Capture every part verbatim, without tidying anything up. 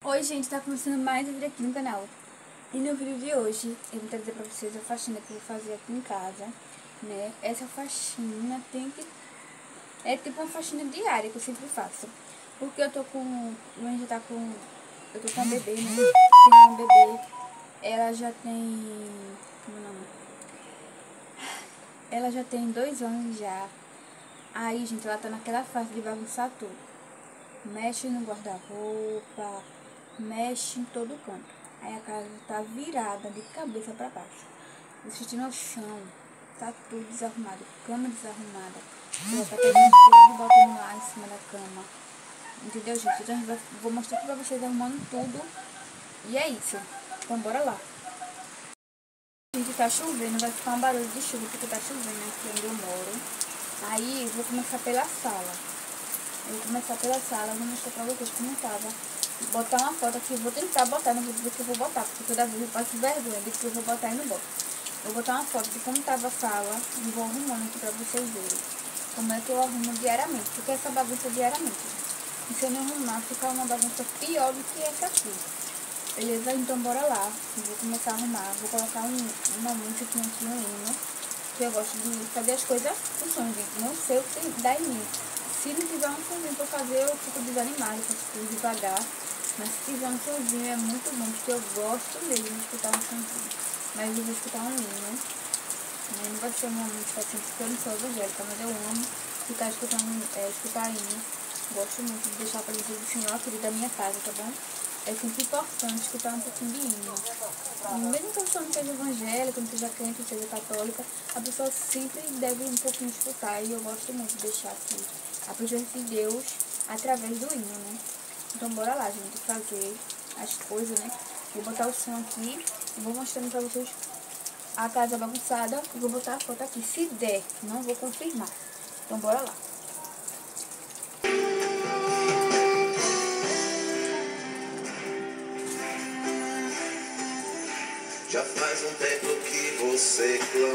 Oi gente, tá começando mais um vídeo aqui no canal. E no vídeo de hoje eu vou trazer pra vocês a faxina que eu vou fazer aqui em casa, né? Essa faxina tem que... é tipo uma faxina diária que eu sempre faço. Porque eu tô com... a gente tá com... eu tô com uma bebê, né? Tem uma bebê. Ela já tem... como é o nome? Ela já tem dois anos já. Aí, gente, ela tá naquela fase de bagunçar tudo. Mexe no guarda-roupa, mexe em todo canto. Aí a casa tá virada de cabeça pra baixo. Assiste no chão, tá tudo desarrumado, cama desarrumada. Ela tá pegando tudo e botando lá em cima da cama. Entendeu, gente? Então eu vou mostrar aqui pra vocês arrumando tudo. E é isso. Então bora lá. Gente, tá chovendo, vai ficar um barulho de chuva porque tá chovendo aqui onde eu moro. Aí eu vou começar pela sala. Eu vou começar pela sala, vou mostrar pra vocês como tava. Botar uma foto aqui, vou tentar botar, não vou dizer que eu vou botar, porque toda vez eu passo vergonha de que eu vou botar e não boto. Eu vou botar uma foto de como tava a sala e vou arrumando aqui pra vocês verem como é que eu arrumo diariamente, porque essa bagunça é diariamente. E se eu não arrumar, fica uma bagunça pior do que essa aqui. Beleza? Então bora lá. Eu vou começar a arrumar, vou colocar um, uma música aqui, um hino, que eu gosto de fazer as coisas com som, gente. Não sei o que dá em mim. Se não tiver um sonzinho pra fazer, eu fico desanimada, eu faço devagar. Mas se tiver um sonzinho é muito bom, porque eu gosto mesmo de escutar um sonzinho. Mas eu vou escutar um hino. Não vai ser uma música assim, porque eu não sou evangélica, mas eu amo ficar escutando, é, escutar hino. Gosto muito de deixar a presença do Senhor aqui da minha casa, tá bom? É sempre importante escutar um pouquinho de hino. Mesmo que a pessoa não seja evangélica, não seja crente, não seja católica, a pessoa sempre deve um pouquinho escutar. E eu gosto muito de deixar aqui a presença de Deus através do hino, né? Então bora lá, gente, fazer as coisas, né? Vou botar o som aqui e vou mostrando pra vocês a casa bagunçada. E vou botar a foto aqui, se der, não vou confirmar. Então bora lá. Já faz um tempo que você clama.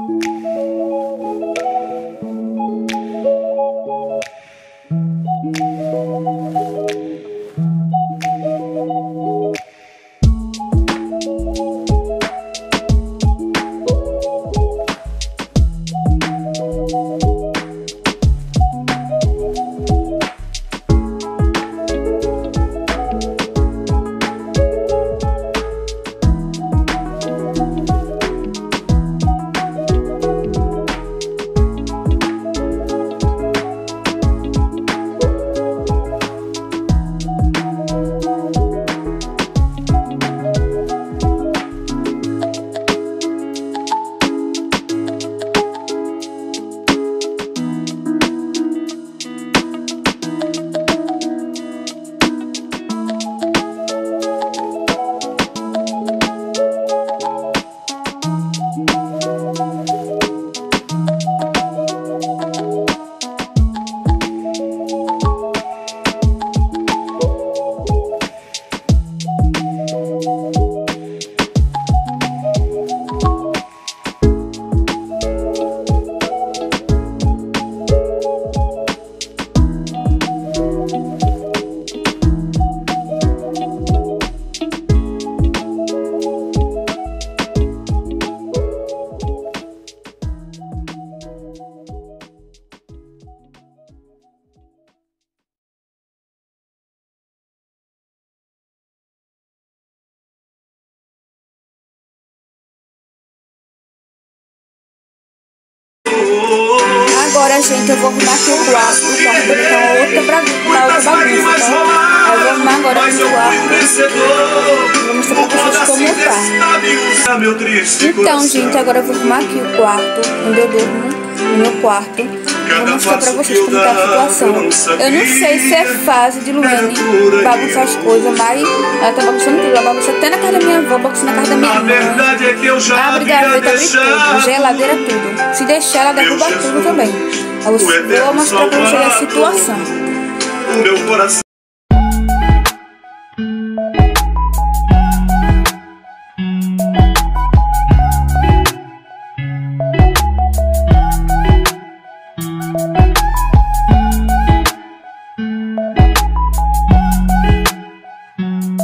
Agora, gente, eu vou arrumar aqui o quarto, o quarto vai botar outra, pra, pra outra bagunça, tá? Eu vou arrumar agora aqui o quarto. Vou mostrar pra vocês como tá. Então, gente, agora eu vou arrumar aqui o quarto, onde eu durmo, no meu quarto. Vou mostrar pra vocês como tá a situação. Eu não sei se é fase de Luene bagunçar as coisas, mas ela tá bagunçando tudo. Ela bagunça até na casa da minha avó, bagunça na casa da minha mãe. Abre gaveta, abre tudo, geladeira, tudo. Se deixar, ela derruba tudo também. Eu vou mostrar pra vocês a situação. O meu coração. Thank you.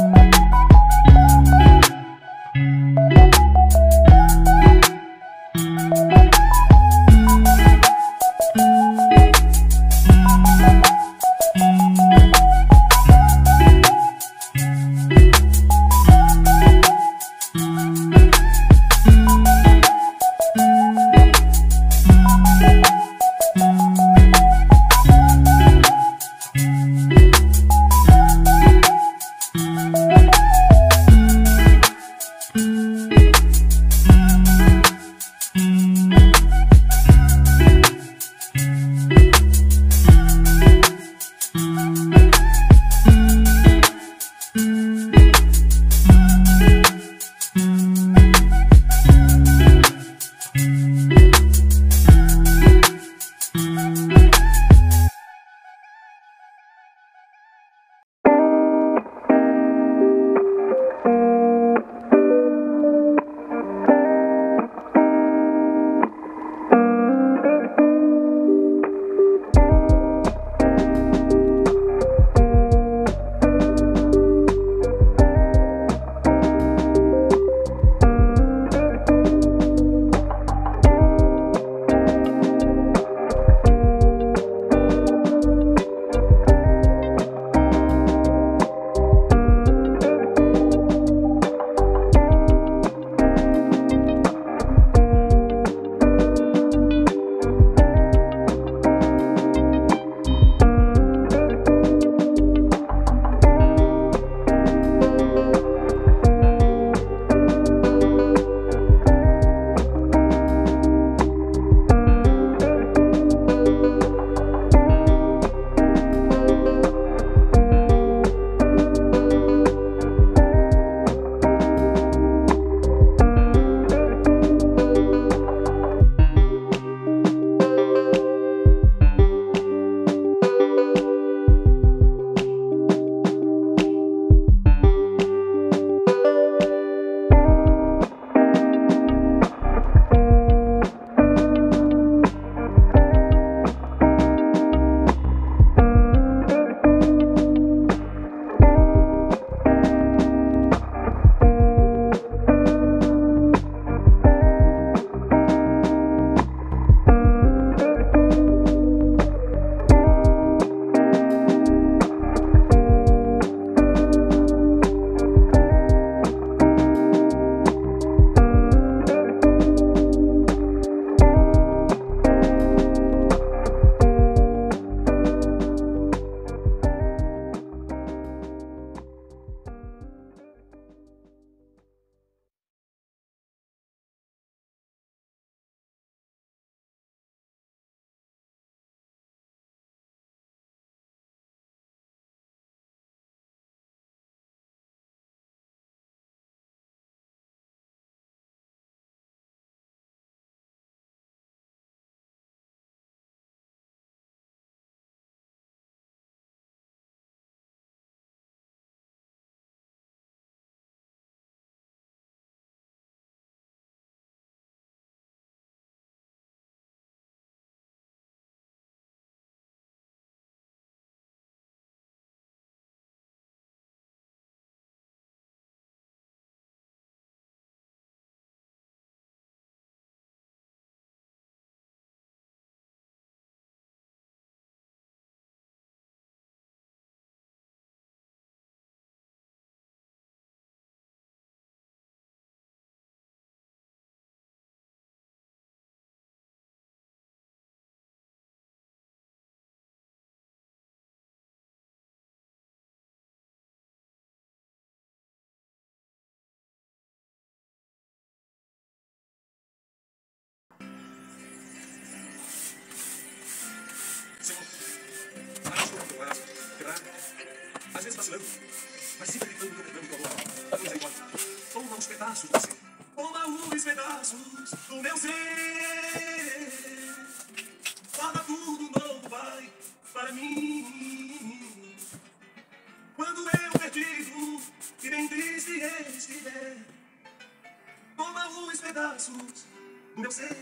Mas sempre tentando, tentando, tentando, pois é igual. Toma os pedaços do seu. Toma os pedaços do meu ser. Torna tudo novo, vai, para mim. Quando eu perdido e bem triste estiver, toma os pedaços do meu ser.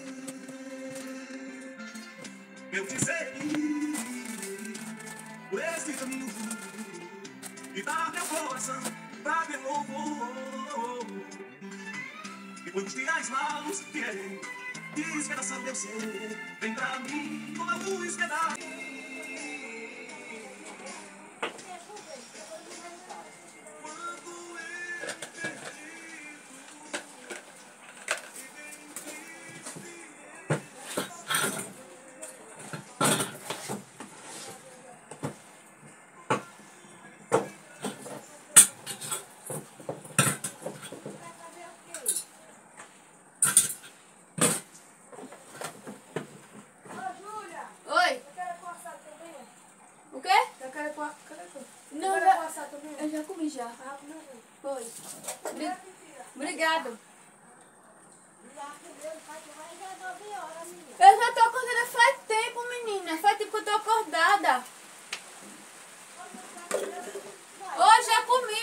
Eu te segui por este caminho e dar meu coração pra de novo. E quando os dias maus vierem despedaçar meu ser, vem pra mim com a luz pedaço. Oi? O quê? Não, já, eu já comi já. Foi. Obri- Obrigado. Eu já tô acordada faz tempo, menina. Faz tempo que eu tô acordada. Hoje já comi.